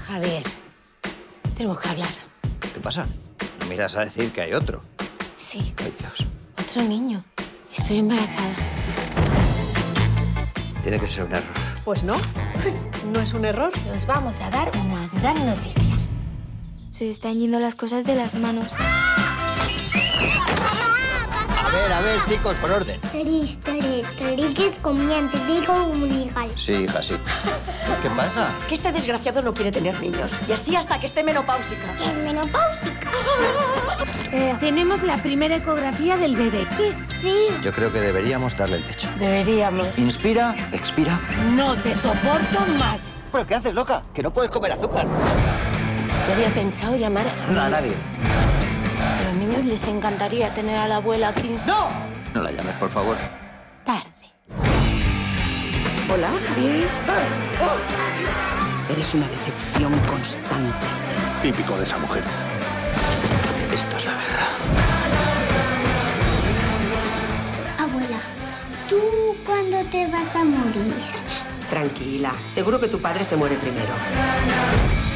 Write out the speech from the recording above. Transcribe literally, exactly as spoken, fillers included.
Javier, tenemos que hablar. ¿Qué pasa? ¿No me irás a decir que hay otro? Sí. Ay, Dios. Otro niño. Estoy embarazada. Tiene que ser un error. Pues no. No es un error. Os vamos a dar una gran noticia. Se están yendo las cosas de las manos. A ver, a ver, chicos, por orden. Tres, tres, tres, comientes, digo comunicar. Sí, hija, sí. ¿Qué pasa? Que este desgraciado no quiere tener niños. Y así hasta que esté menopáusica. ¿Qué es menopáusica? Eh, tenemos la primera ecografía del bebé. ¡Qué feo! Yo creo que deberíamos darle el techo. Deberíamos. Inspira, expira. No te soporto más. ¿Pero qué haces, loca? Que no puedes comer azúcar. Yo había pensado llamar a... No, a nadie. A los niños les encantaría tener a la abuela aquí. ¡No! No la llames, por favor. Tarde. Hola, Javier. Eres una decepción constante. Típico de esa mujer. Esto es la guerra. Abuela, ¿tú cuándo te vas a morir? Tranquila. Seguro que tu padre se muere primero.